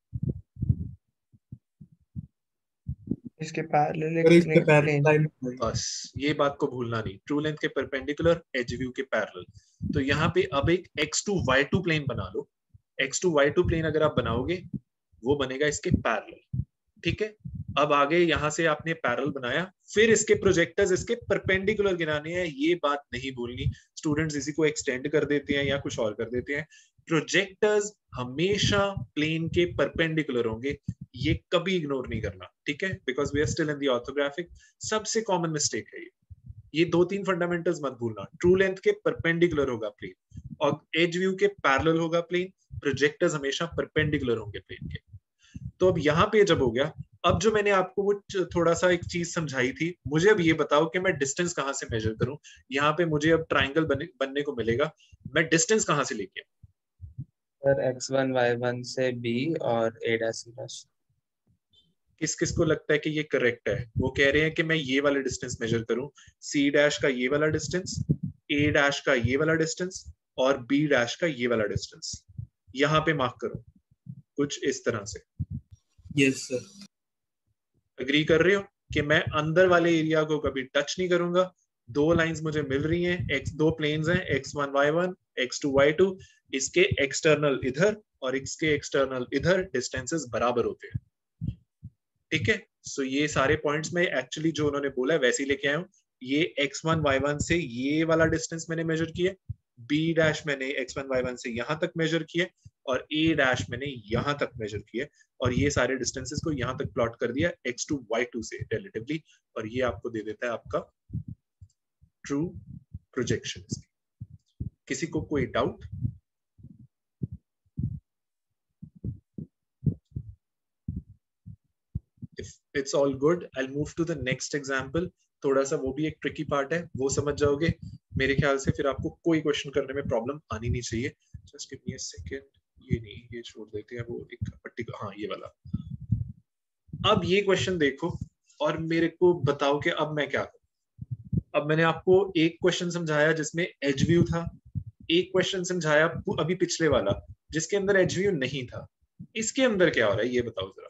इसके पैरेलल और एक इसके प्लेन। पैरेलल बस ये बात को भूलना नहीं, ट्रू लेंथ के परपेंडिकुलर, एज व्यू के पैरेलल। तो यहाँ पे अब एक x2y2 प्लेन बना लो। x2y2 प्लेन अगर आप बनाओगे वो बनेगा इसके पैरेलल। ठीक है, अब आगे यहां से आपने पैरेलल बनाया, फिर इसके प्रोजेक्टर्स इसके परपेंडिकुलर गिराने हैं। ये बात नहीं भूलनी, स्टूडेंट्स इसी को एक्सटेंड कर देते हैं या कुछ और कर देते हैं। प्रोजेक्टर्स हमेशा प्लेन के परपेंडिकुलर होंगे, ये कभी इग्नोर नहीं करना। ठीक है, because we are still in the orthographic. सबसे कॉमन मिस्टेक है ये 2-3 फंडामेंटल्स मत भूलना। ट्रू लेंथ के परपेंडिकुलर होगा प्लेन और एज व्यू के पैरेलल होगा प्लेन, प्रोजेक्टर्स हमेशा परपेंडिकुलर होंगे प्लेन के। तो अब यहाँ पे जब हो गया, अब जो मैंने आपको वो थोड़ा सा एक चीज समझाई थी, मुझे अब ये बताओ कि मैं डिस्टेंस कहां से मेजर करूं। यहाँ पे मुझे अब ट्राइंगल बनने को मिलेगा, मैं डिस्टेंस कहां से लेके आऊं? सर x1 y1 से b और a डैश c डैश। किस किस को लगता है कि ये करेक्ट है? वो कह रहे हैं कि मैं ये वाला डिस्टेंस मेजर करूं, सी डैश का ये वाला डिस्टेंस, ए डैश का ये वाला डिस्टेंस और बी डैश का ये वाला डिस्टेंस। यहाँ पे मार्क करो कुछ इस तरह से। Yes sir. एग्री कर रहे हो कि मैं अंदर वाले एरिया को कभी टच नहीं करूंगा। दो लाइंस मुझे मिल रही हैं, दो प्लेन्स हैं, x1 y1 x2 y2, इसके एक्सटर्नल इधर और इसके एक्सटर्नल इधर डिस्टेंसेस बराबर होते हैं। ठीक है, सो ये सारे पॉइंट्स में एक्चुअली जो उन्होंने बोला है वैसे ही लेके आया हूं। ये x1 y1 से ये वाला डिस्टेंस मैंने मेजर किया, b डैश मैंने x1 y1 से यहां तक मेजर किया और a डैश मैंने यहां तक मेजर किया और ये सारे डिस्टेंसेस को यहां तक प्लॉट कर दिया x2 y2 से रिलेटिवली, और ये आपको दे देता है आपका ट्रू प्रोजेक्शन। किसी को कोई doubt? It's all good. I'll move to the next example. थोड़ा सा वो भी एक ट्रिकी पार्ट है, वो समझ जाओगे मेरे ख्याल से, फिर आपको कोई क्वेश्चन करने में प्रॉब्लम आनी नहीं चाहिए। Just give me a second, ये नहीं, ये छोड़ देते हैं, वो एक पर्टिकुलर, हाँ ये वाला। अब ये क्वेश्चन देखो और मेरे को बताओ कि अब मैं क्या करूं। अब मैंने आपको एक क्वेश्चन समझाया जिसमें एज व्यू था, एक क्वेश्चन समझाया अभी पिछले वाला जिसके अंदर एज व्यू नहीं था। इसके अंदर क्या हो रहा है ये बताओ जरा।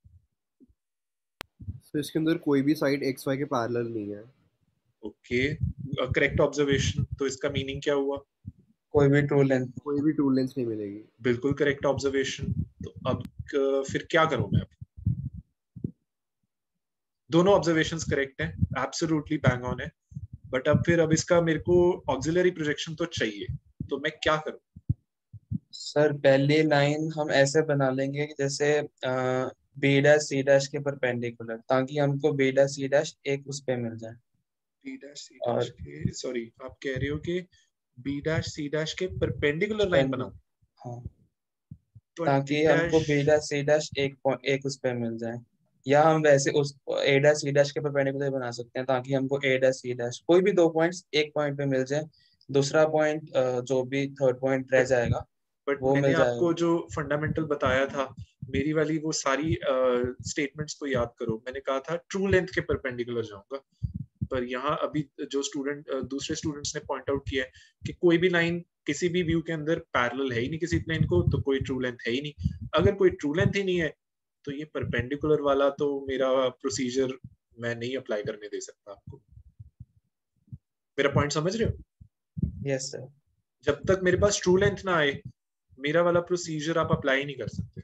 तो इसके अंदर कोई भी साइड एक्स वाई के पैरेलल नहीं है। Okay, correct observation. तो इसका मीनिंग क्या हुआ? कोई भी ट्रू लेंथ। कोई भी ट्रू लेंथ नहीं मिलेगी। बिल्कुल करेक्ट ऑब्जर्वेशन। तो अब फिर क्या करूं मैं? अब दोनों ऑब्जर्वेशंस करेक्ट हैं, एब्सोल्युटली बैंग ऑन है, बट अब फिर अब इसका मेरे को ऑक्सिलरी प्रोजेक्शन तो चाहिए, तो मैं क्या करूं? सर पहली लाइन हम ऐसे बना लेंगे कि जैसे बी डैश सी डैश के परपेंडिकुलर, ताकि हमको बी डैश सी डैश एक उस पे मिल जाए। बी डैश सी और डैश के, सॉरी आप कह रहे हो कि बी डैश सी डैश के परपेंडिकुलर लाइन बनाओ? हाँ, तो ताकि B हमको dash- B dash C dash एक उस पे मिल जाए, या हम वैसे उस ए डैश सी डैश के परपेंडिकुलर बना सकते हैं ताकि हमको ए डैश सी डैश कोई भी दो पॉइंट्स एक पॉइंट पे मिल जाए, दूसरा पॉइंट जो भी थर्ड पॉइंट रह जाएगा बट वो मैंने मिल जाएगा। आपको जो फंडामेंटल बताया था, मेरी वाली वो सारी स्टेटमेंट्स को याद करो। मैंने कहा था ट्रू लेंथ के परपेंडिकुलर जाऊंगा, पर यहाँ अभी जो दूसरे स्टूडेंट्स ने पॉइंट आउट किया है कि कोई भी लाइन किसी भी व्यू के अंदर पैरेलल है ही नहीं किसी प्लेन को, तो कोई ट्रू लेंथ है ही नहीं। अगर कोई ट्रू लेंथ ही नहीं है तो ये परपेंडिकुलर वाला तो मेरा प्रोसीजर मैं नहीं अप्लाई करने दे सकता आपको। मेरा पॉइंट समझ रहे हो? Yes sir. जब तक मेरे पास ट्रू लेंथ ना आए, मेरा वाला प्रोसीजर आप अप्लाई नहीं कर सकते।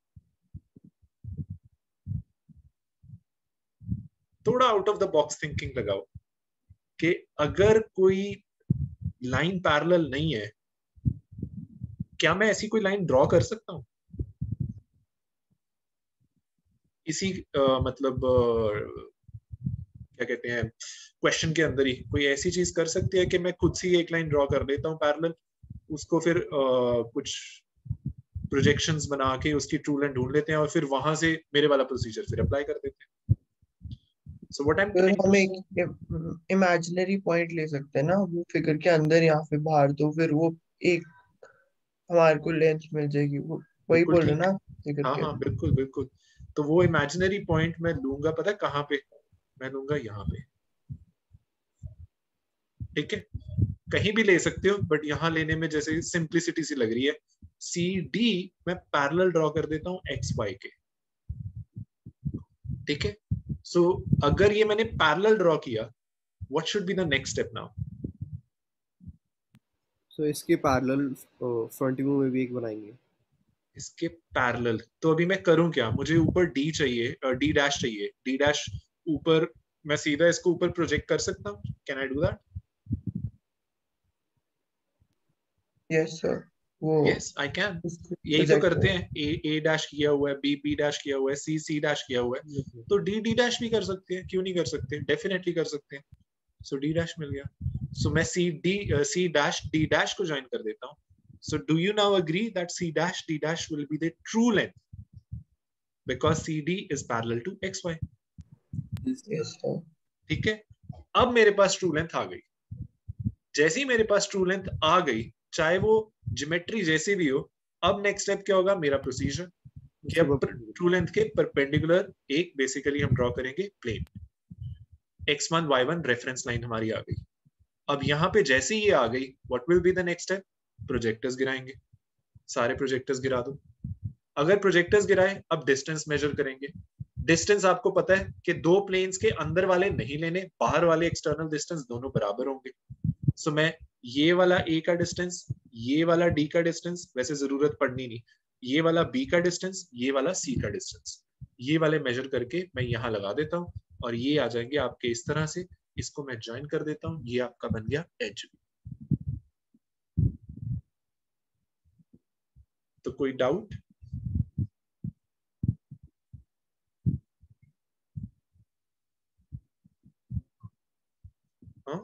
थोड़ा out of the box thinking लगाओ कि अगर कोई लाइन पैरेलल नहीं है, क्या मैं ऐसी कोई लाइन ड्रॉ कर सकता हूं? इसी मतलब क्या कहते हैं क्वेश्चन के अंदर ही कोई ऐसी चीज कर सकती है कि मैं खुद से एक लाइन ड्रॉ कर लेता हूँ पैरेलल, उसको फिर कुछ प्रोजेक्शंस बना के उसकी ट्रू लेंथ ढूंढ लेते हैं और फिर वहां से मेरे वाला प्रोसीजर फिर अप्लाई कर देते हैं. सो व्हाट आई एम फिर ट्राइंग हम एक इमेजिनरी पॉइंट ले सकते हैं ना वो फिगर के अंदर या फिर बाहर, तो फिर वो एक हमारे को लेंथ मिल जाएगी, वो वही बिल्कुल बोल रहे ठीक. ना फिगर हाँ के. हाँ बिल्कुल बिल्कुल. तो वो इमेजिनरी पॉइंट मैं लूंगा, पता है कहाँ पे? मैं लूंगा यहाँ पे. ठीक है, कहीं भी ले सकते हो बट यहाँ लेने में जैसे सिंप्लिसिटी सी लग रही है. सी डी मैं पैरेलल ड्रॉ कर देता हूँ एक्स वाई के. ठीक है, सो अगर ये मैंने पैरेलल ड्रॉ किया, what should be the next step now? So इसके पैरेलल फ्रंट व्यू में भी एक बनाएंगे. इसके पैरेलल तो अभी मैं करूं क्या? मुझे ऊपर डी चाहिए, डी डैश चाहिए. डी डैश ऊपर मैं सीधा इसको ऊपर प्रोजेक्ट कर सकता हूं. Can I do that? Yes sir, वो यस आई कैन. उसको यही तो प्रोजेक्ट करते हैं. ए डैश किया हुआ है, बी डैश किया हुआ है, सी डैश किया हुआ है, तो डी डैश भी कर सकते हैं. क्यों नहीं कर सकते? डेफिनेटली कर सकते हैं. सो डी डैश मिल गया. सो मैं सी डैश डी डैश को ज्वाइन कर देता हूं. So do you now agree that C dash D dash will be the true length because CD is parallel to XY? Yes sir. ठीक है, अब मेरे पास ट्रू लेंथ आ गई. जैसे ही मेरे पास ट्रू लेंथ आ गई, चाहे वो ज्योमेट्री जैसे भी हो, अब नेक्स्ट स्टेप क्या होगा? मेरा प्रोसीजर कि अब ट्रू लेंथ के परपेंडिकुलर एक बेसिकली हम ड्रॉ करेंगे plane. x1 y1 reference line हमारी आ गई. अब यहाँ पे जैसे ये आ गई, what will be the next step? Projectors गिराएंगे. सारे प्रोजेक्टर्स गिरा दो. अगर प्रोजेक्टर्स गिराए, अब डिस्टेंस मेजर करेंगे. डिस्टेंस आपको पता है कि दो प्लेन्स के अंदर वाले नहीं लेने, बाहर वाले एक्सटर्नल डिस्टेंस दोनों बराबर होंगे. सो मैं ये वाला ए का डिस्टेंस, ये वाला डी का डिस्टेंस, वैसे जरूरत पड़नी नहीं, ये वाला बी का डिस्टेंस, ये वाला सी का डिस्टेंस, ये वाले मेजर करके मैं यहाँ लगा देता हूँ और ये आ जाएंगे आपके इस तरह से. इसको मैं ज्वाइन कर देता हूँ. ये आपका बन गया एज. तो कोई डाउट? हाँ,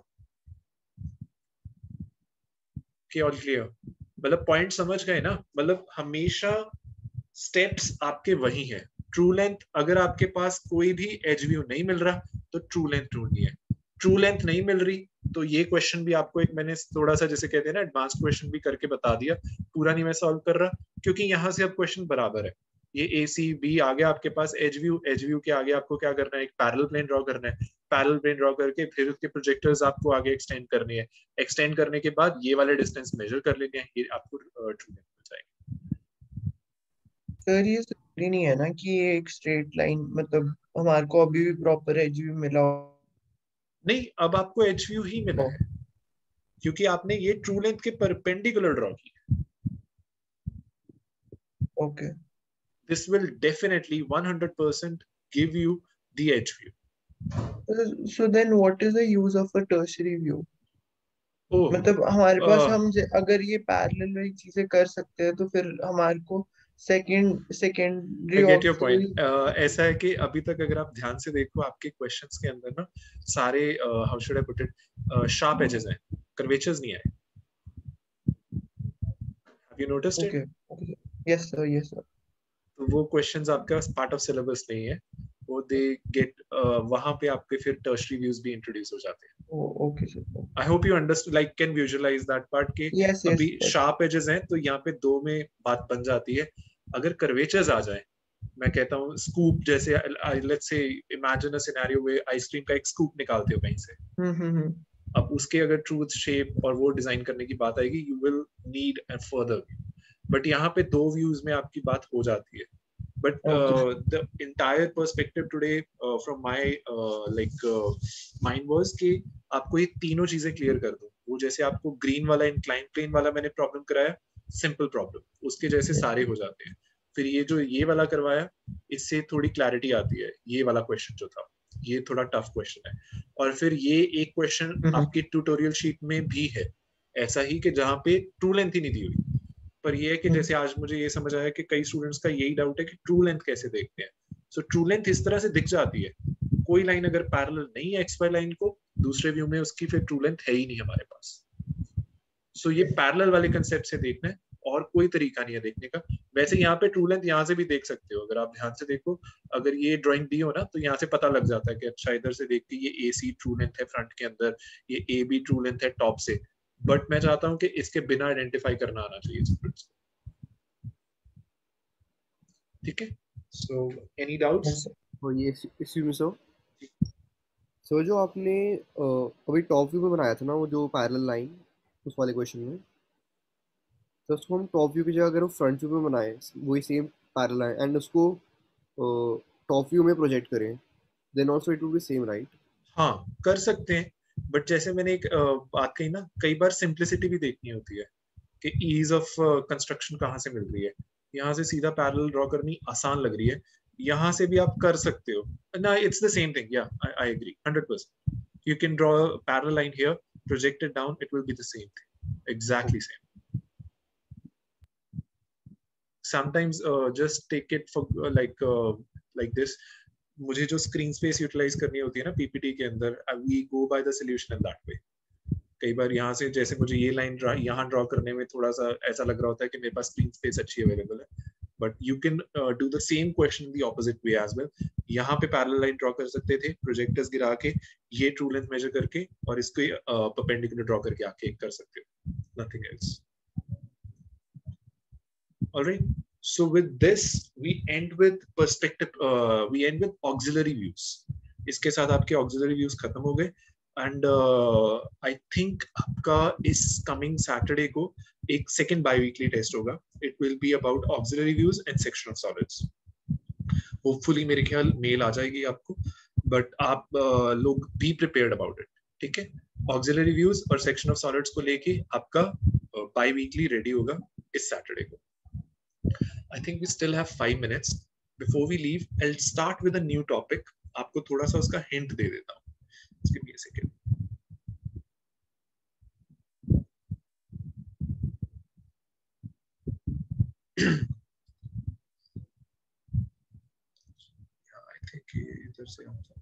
ऑल क्लियर? मतलब पॉइंट समझ गए ना? मतलब हमेशा स्टेप्स आपके वही हैं. ट्रू लेंथ, अगर आपके पास कोई भी एज व्यू नहीं मिल रहा तो ट्रू लेंथ ढूंढनी है. ट्रू लेंथ नहीं मिल रही तो ये क्वेश्चन भी आपको एक मैंने थोड़ा सा जैसे कहते हैं ना एडवांस क्वेश्चन भी करके बता दिया. पूरा नहीं मैं सॉल्व कर रहा क्योंकि यहाँ से अब क्वेश्चन बराबर है. ये ए सी बी आ गया आपके पास. एज व्यू के आगे आपको क्या करना है? एक पैरेलल प्लेन ड्रॉ करना है. पैरेलल प्लेन ड्रॉ करके फिर उसके प्रोजेक्टर्स आपको आगे एक्सटेंड करनी है. एक्सटेंड करने के बाद ये वाले डिस्टेंस मेजर कर लेने हैं. ये आपको ट्रू लेंथ हो जाएगी. सर ये जरूरी नहीं है ना कि ये एक स्ट्रेट लाइन, मतलब हमारे को अभी भी प्रॉपर एज व्यू मिला हो. नहीं, अब आपको एच व्यू ही मिला है क्योंकि आपने ये ट्रू लेंथ के परपेंडिकुलर ड्रॉ की. Okay. This will definitely 100% give you the edge view. So then what is the use of a tertiary view? Oh, मतलब हमारे पास अगर ये पैरेलल वाली चीजें कर सकते हैं तो फिर हमारे को secondary I get your point. ऐसा है कि अभी तक अगर आप ध्यान से देखो आपके क्वेश्चंस के अंदर ना सारे how should I put it, sharp edges हैं, curvatures नहीं आए. Have you noticed it? Okay. Yes sir, yes sir. तो वो क्वेश्चंस आपका पार्ट ऑफ सिलेबस नहीं है, वो दे गेट वहां पे आपके फिर टर्शरी व्यूज भी इंट्रोड्यूस हो जाते हैं. Okay sir. I hope you understand, like can visualize that part के अभी शार्प एजेस हैं तो यहाँ पे दो में बात बन जाती है. अगर कर्वेचर्स आ जाए, मैं कहता हूँ स्कूप जैसे, let's say imagine a scenario में आइसक्रीम का एक स्कूप निकालते हो कहीं से. अब उसके अगर ट्रूथ शेप और वो डिजाइन करने की बात आएगी, you will need a further. But यहाँ पे दो व्यूज में आपकी बात हो जाती है. But the entire perspective today from my mind was कि आपको ये तीनों चीजें क्लियर कर दूं. वो जैसे आपको ग्रीन वाला इंक्लाइन प्लेन वाला मैंने प्रॉब्लम कराया, सिंपल प्रॉब्लम, उसके जैसे सारे हो जाते हैं. फिर ये जो ये वाला करवाया, इससे थोड़ी क्लैरिटी आती है. ये वाला क्वेश्चन जो था, ये थोड़ा टफ क्वेश्चन है. और फिर ये एक क्वेश्चन आपकी ट्यूटोरियल शीट में भी है ऐसा ही कि जहाँ पे ट्रू लेंथ ही नहीं दी हुई. पर ये है कि जैसे आज मुझे ये समझ आया कि कई स्टूडेंट्स का यही डाउट है कि ट्रू लेंथ कैसे देखते हैं. सो ट्रू लेंथ इस तरह से दिख जाती है. कोई लाइन अगर पैरेलल नहीं है XY लाइन को, दूसरे व्यू में उसकी फिर ट्रू लेंथ है ही नहीं हमारे पास। सो ये पैरेलल वाले कंसेप्ट से देखना है और कोई तरीका नहीं है देखने का। वैसे यहाँ पे ट्रू लेंथ यहाँ से भी देख सकते हो, अगर आप ध्यान से देखो, अगर ये ड्राइंग दी हो ना तो यहाँ से पता लग जाता है कि अच्छा इधर से देख के ये AC ट्रू लेंथ है फ्रंट के अंदर, ये AB ट्रू लेंथ है टॉप से। बट मैं चाहता हूँ कि इसके बिना आइडेंटिफाई करना आना चाहिए स्टूडेंट्स को। ठीक है, सो एनी डाउट्स? तो ये इसमें सो जो आपने अभी टॉप व्यू में बनाया था ना वो जो पैरेलल लाइन उस वाले क्वेश्चन में, तो उसको हम टॉप व्यू की जगह अगर वो फ्रंट व्यू में बनाए वही सेम पैरेलल लाइन एंड उसको टॉप व्यू में प्रोजेक्ट करें, then also it will be same, right? हाँ कर सकते हैं, बट जैसे मैंने एक बात कही ना, कई बार सिंप्लिसिटी भी देखनी होती है कि ईज ऑफ कंस्ट्रक्शन कहाँ से मिल रही है। यहाँ से सीधा पैरेलल ड्रॉ करनी आसान लग रही है, यहाँ से भी आप कर सकते हो ना, इट्स द सेम थिंग। या I agree 100%, you can draw a parallel line here, project it down, it will be the same thing, exactly same. Sometimes just take it for like this, मुझे जो screen space utilise करनी होती है ना PPT के अंदर, we go by the solution in that way. कई बार यहाँ से जैसे मुझे ये लाइन यहाँ ड्रॉ करने में थोड़ा सा ऐसा लग रहा होता है कि मेरे पास स्क्रीन स्पेस अच्छी अवेलेबल है, but you can do the same question in the opposite way as well. यहाँ पे पैरेलल लाइन ड्रॉ कर सकते थे, प्रोजेक्टर्स गिरा के ये ट्रू लेंथ मेजर करके और इसको परपेंडिकुलर ड्रॉ करके आके कर सकते हो, nothing else. Alright, so with this we end with perspective, we end with auxiliary views. इसके साथ आपके auxiliary views खत्म हो गए एंड आई थिंक आपका इस कमिंग सैटरडे को एक सेकेंड बाई-वीकली टेस्ट होगा। It will be about auxiliary views and section of solids. Hopefully मेरे ख्याल मेल आ जाएगी आपको, बट आप लोग बी प्रिपेयर्ड अबाउट इट। ठीक है, ऑक्सिलरी व्यूज और सेक्शन ऑफ सॉलिड्स को लेके आपका बाई-वीकली रेडी होगा इस सैटरडे को। I think we still have 5 minutes before we leave. I'll start with a new topic. आपको थोड़ा सा उसका हिंट दे देता हूँ। Just give me a second. Yeah, I think इधर से हम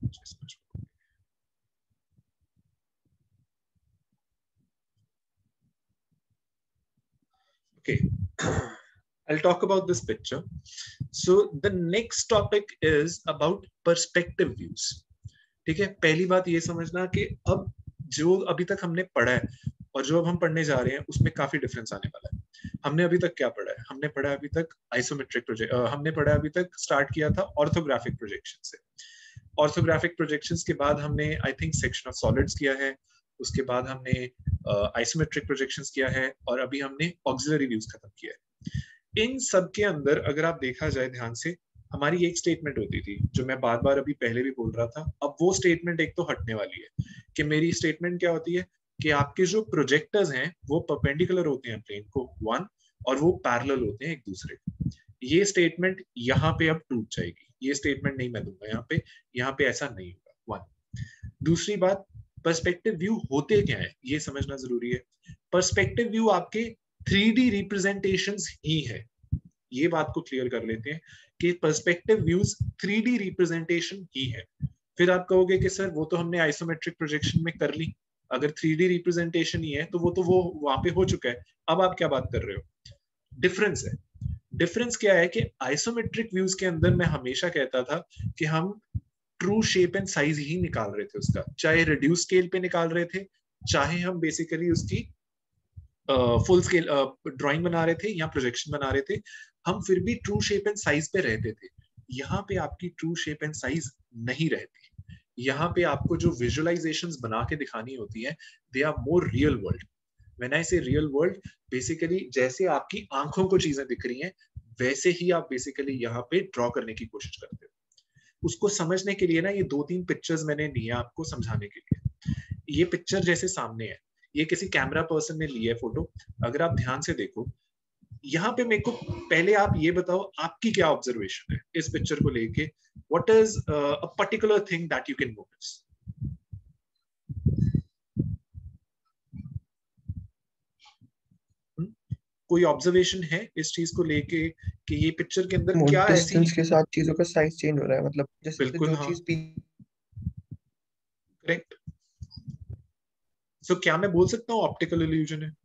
okay. I'll talk about this picture. So the next topic is about perspective views. ठीक है, पहली बात ये समझना कि अब जो अभी तक हमने पढ़ा है और जो अब हम पढ़ने जा रहे हैं उसमें काफी डिफरेंस आने वाला है। हमने अभी तक क्या पढ़ा है? हमने पढ़ा अभी तक आइसोमेट्रिक प्रोजेक्ट, हमने पढ़ा अभी तक स्टार्ट किया था ऑर्थोग्राफिक प्रोजेक्शन से। ऑर्थोग्राफिक प्रोजेक्शंस के बाद हमने I think section of solids किया है, उसके बाद हमने आइसोमेट्रिक प्रोजेक्शंस किया है और अभी हमने ऑक्सिलरी व्यूज खत्म किया है। इन सब के अंदर अगर आप देखा जाए ध्यान से, हमारी एक स्टेटमेंट होती थी जो मैं बार बार अभी पहले भी बोल रहा था, अब वो स्टेटमेंट एक तो हटने वाली है। कि मेरी स्टेटमेंट क्या होती है कि आपके जो प्रोजेक्टर्स हैं वो परपेंडिकुलर होते हैं प्लेन को वन, और वो पैरेलल होते हैं एक दूसरे को। ये स्टेटमेंट यहाँ पे अब टूट जाएगी, ये स्टेटमेंट नहीं मैं दूंगा यहाँ पे ऐसा नहीं होगा। वन, दूसरी बात, पर्सपेक्टिव व्यू होते क्या है ये समझना जरूरी है। पर्सपेक्टिव व्यू आपके 3D रिप्रेजेंटेशंस ही है, ये बात को क्लियर कर लेते हैं कि पर्सपेक्टिव व्यूज 3D रिप्रेजेंटेशन ही है। फिर आप कहोगे कि सर वो तो हमने आइसोमेट्रिक प्रोजेक्शन में कर ली, अगर 3D रिप्रेजेंटेशन ही है तो वो वहां पे हो चुका है, अब आप क्या बात कर रहे हो? डिफरेंस है। डिफरेंस क्या है कि आइसोमेट्रिक व्यूज के अंदर मैं हमेशा कहता था कि हम ट्रू शेप एंड साइज ही निकाल रहे थे उसका, चाहे रिड्यूस स्केल पे निकाल रहे थे, चाहे हम बेसिकली उसकी फुल स्केल ड्राइंग बना रहे थे या प्रोजेक्शन बना रहे थे, हम फिर भी ट्रू शेप एंड साइज पे रहते थे। यहाँ पे आपकी ट्रू शेप एंड साइज नहीं रहती, यहाँ पे आपको जो विजुअलाइजेशंस बना के दिखानी होती है, they are more real world. When I say real world, basically जैसे आपकी आंखों को चीजें दिख रही हैं वैसे ही आप बेसिकली यहाँ पे ड्रॉ करने की कोशिश करते हो। उसको समझने के लिए ना ये 2-3 पिक्चर्स मैंने लिए आपको समझाने के लिए। ये पिक्चर जैसे सामने है, ये किसी कैमरा पर्सन ने ली है फोटो, अगर आप ध्यान से देखो यहाँ पे मेरे को पहले आप ये बताओ आपकी क्या ऑब्जर्वेशन है इस पिक्चर को लेके, what is a particular thing that you can notice? कोई ऑब्जर्वेशन है इस चीज को लेके कि ये पिक्चर के अंदर क्या ऐसी डिस्टेंस के साथ चीजों का साइज चेंज हो रहा है, मतलब जैसे बिल्कुल, जो हाँ। चीज करेक्ट? सो क्या मैं बोल सकता हूँ ऑप्टिकल इल्यूजन है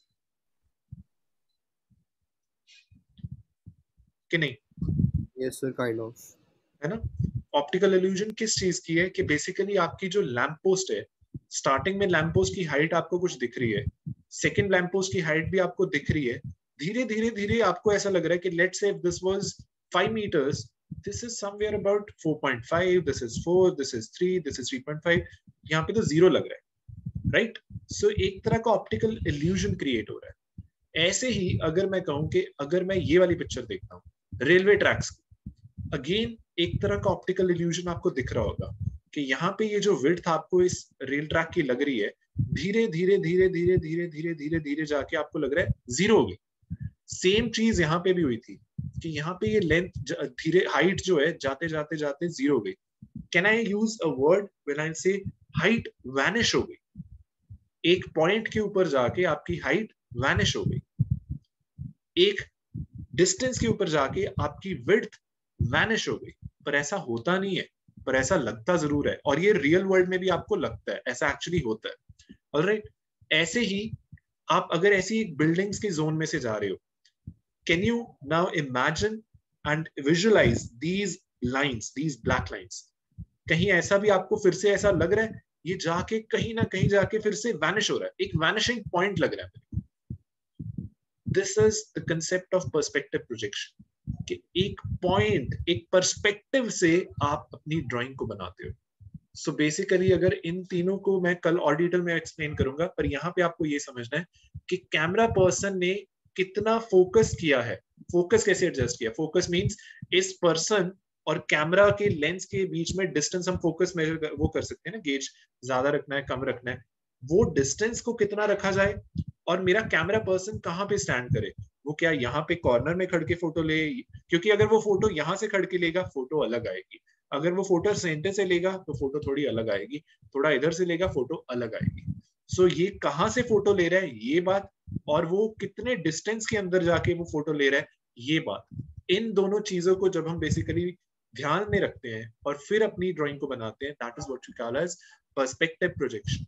कि नहीं? Yes sir, kind of. है ना? ऑप्टिकल इल्यूजन किस चीज की है कि बेसिकली आपकी जो लैंप पोस्ट है, स्टार्टिंग में लैंप पोस्ट की हाइट आपको कुछ दिख रही है, सेकंड लैंप पोस्ट की हाइट भी आपको दिख रही है, धीरे धीरे धीरे आपको ऐसा लग रहा है कि let's say this was 5 meters, this is somewhere about 4.5, this is 4, this is 3, this is 3.5, यहाँ पे तो 0 लग रहा है, राइट? सो एक तरह का ऑप्टिकल इल्यूजन क्रिएट हो रहा है। ऐसे ही अगर मैं कहूं कि अगर मैं ये वाली पिक्चर देखता हूँ रेलवे ट्रैक्स, अगेन एक तरह का ऑप्टिकल इल्यूजन आपको दिख रहा होगा कि यहाँ पे ये जो विड्थ आपको इस रेल ट्रैक की लग रही है, धीरे धीरे धीरे धीरे धीरे धीरे धीरे धीरे जाके आपको लग रहा है 0 हो गई। सेम चीज यहाँ पे भी हुई थी कि यहाँ पे ये लेंथ धीरे, हाइट जो है जाते जाते जाते 0 हो गई। Can I use a word when I say height vanish हो गई? एक पॉइंट के ऊपर जाके आपकी हाइट वैनिश हो गई, एक डिस्टेंस के ऊपर जाके आपकी विड्थ वैनिश हो गई। पर ऐसा होता नहीं है, पर ऐसा लगता जरूर है, और ये रियल वर्ल्ड में भी आपको लगता है ऐसा एक्चुअली होता है। ऑलराइट, ऐसे ही आप अगर ऐसी बिल्डिंग्स के जोन में से जा रहे हो, can you now imagine and visualize these lines, these black lines? कहीं ऐसा भी आपको फिर से ऐसा लग रहा है ये जाके कहीं ना कहीं जाके फिर से वैनिश हो रहा है, एक वैनिशिंग पॉइंट लग रहा है। This is the concept of perspective projection, कि एक पॉइंट, एक पर्सपेक्टिव से आप अपनी ड्राइंग को बनाते हो। सो बेसिकली अगर इन तीनों को मैं कल और डिटेल में एक्सप्लेन करूंगा, पर यहाँ पे आपको ये समझना है कि कैमरा पर्सन ने कितना फोकस किया है। फोकस कैसे एडजस्ट किया? फोकस मींस इस पर्सन और कैमरा के लेंस के बीच में डिस्टेंस हम फोकस मेजर वो कर सकते हैं ना, गेज ज्यादा रखना है कम रखना है, वो डिस्टेंस को कितना रखा जाए, और मेरा कैमरा पर्सन कहाँ पे स्टैंड करे, वो क्या यहाँ पे कॉर्नर में खड़ के फोटो ले? क्योंकि अगर वो फोटो यहाँ से खड़ के लेगा फोटो अलग आएगी, अगर वो फोटो सेंटर से लेगा तो फोटो थोड़ी अलग आएगी, थोड़ा इधर से लेगा फोटो अलग आएगी। सो ये कहाँ से फोटो ले रहा है ये बात, और वो कितने डिस्टेंस के अंदर जाके वो फोटो ले रहा है ये बात, इन दोनों चीजों को जब हम बेसिकली ध्यान में रखते हैं और फिर अपनी ड्राइंग को बनाते हैं, that is what we call as perspective projection.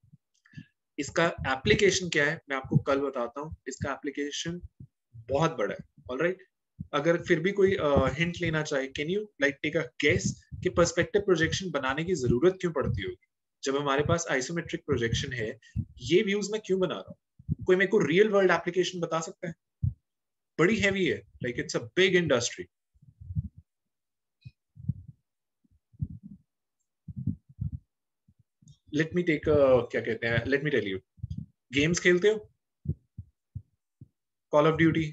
इसका एप्लीकेशन क्या है मैं आपको कल बताता हूँ। इसका एप्लीकेशन बहुत बड़ा है। ऑलराइट, अगर फिर भी कोई हिंट लेना चाहे, can you like take a guess कि पर्सपेक्टिव प्रोजेक्शन बनाने की जरूरत क्यों पड़ती होगी? जब हमारे पास आइसोमेट्रिक प्रोजेक्शन है, ये व्यूज मैं क्यों बना रहा हूँ? कोई मेरे को रियल वर्ल्ड एप्लीकेशन बता सकता है? बड़ी हैवी है, like it's a big industry. Let me take क्या कहते हैं, let me tell you, games खेलते हो? Call of Duty?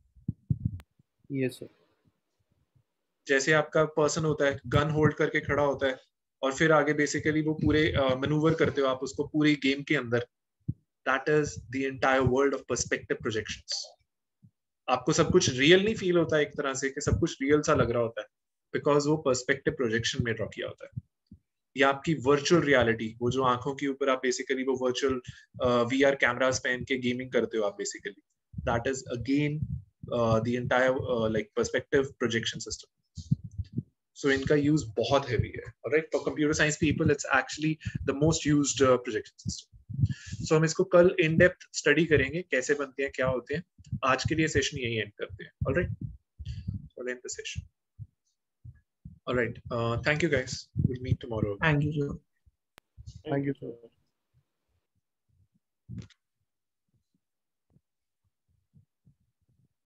Yes sir. जैसे आपका पर्सन होता है, गन होल्ड करके खड़ा होता है, और फिर आगे बेसिकली वो पूरे मैनूवर करते हो आप उसको पूरी गेम के अंदर। That is the entire world of perspective projections. आपको सब कुछ रियल नहीं फील होता है एक तरह से, कि सब कुछ रियल सा लग रहा होता है, बिकॉज वो पर्सपेक्टिव प्रोजेक्शन में ड्रॉ किया होता है। या आपकी वर्चुअल रियलिटी, वो जो आंखों के ऊपर आप बेसिकली वो वर्चुअल वीआर कैमरास पहन के गेमिंग करते हो आप basically, that is again the entire like perspective projection system. So इनका यूज बहुत हैवी है। Alright, for computer science people it's actually the most used projection system. So हम इसको कल इन डेप्थ स्टडी करेंगे, कैसे बनते हैं, क्या होते हैं। आज के लिए सेशन यही एंड करते हैं। Alright, so end the session. Alright, thank you guys, we'll meet tomorrow. Thank you, sir. Thank you sir.